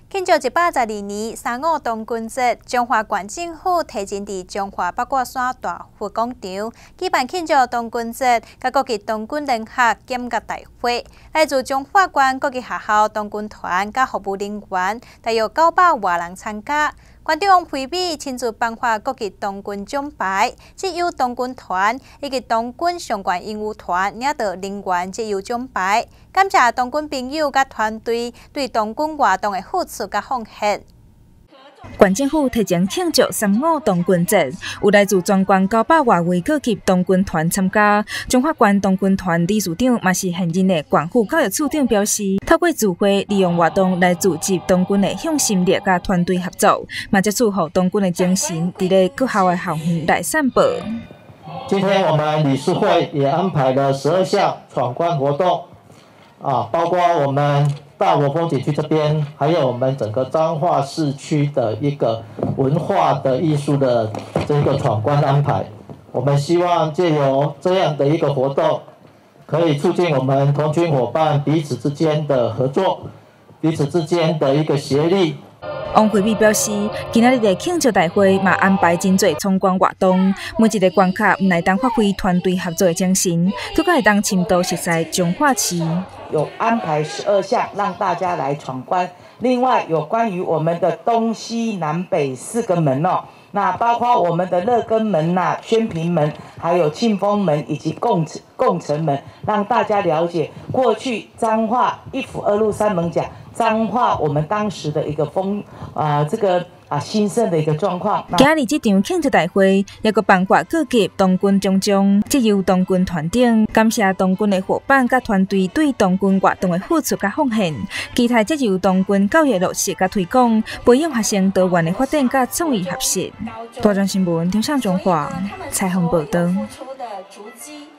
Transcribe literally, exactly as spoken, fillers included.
庆祝一百十二年三五东军节，中华县政府提前伫中华八卦山大佛广场举办庆祝东军节，甲各级东军联合检阅大会。来自中华县各级学校东军团甲服务人员，大约九百外人参加。县长王培美亲自颁发各级东军奖牌，只有东军团以及东军上关演武团领到人员只有奖牌。感谢东军朋友甲团队对东军活动的付出甲奉献。 县政府提前庆祝三五东军节，有来自全县九百外位各级东军团参加。中华县东军团理事长嘛是现任的县府教育处长表示，透过聚会，利用活动来组织东军的向心力甲团队合作，嘛接触互东军的精神，伫咧各校的校园来散播。 今天我们理事会也安排了十二项闯关活动，啊，包括我们大佛风景区这边，还有我们整个彰化市区的一个文化的艺术的这个闯关安排。我们希望借由这样的一个活动，可以促进我们同军伙伴彼此之间的合作，彼此之间的一个协力。 王培美表示，今仔日的庆祝大会嘛安排真侪闯关活动，每一个关卡唔来当发挥团队合作的精神，更加会当深度熟悉彰化市。 有安排十二项让大家来闯关，另外有关于我们的东西南北四个门哦，那包括我们的乐根门呐、宣平门，还有庆丰门以及共共城门，让大家了解过去彰化一府二路三艋甲彰化我们当时的一个风啊、呃、这个。啊，兴盛的一个状况。 今日这场庆祝大会，也个颁发各级东军奖章，藉由东军团长感谢东军的伙伴甲团队对东军活动的付出甲奉献，期待藉由东军教育落实甲推广，培养学生多元的发展甲创意学习。大专新闻，中上中华采访报道。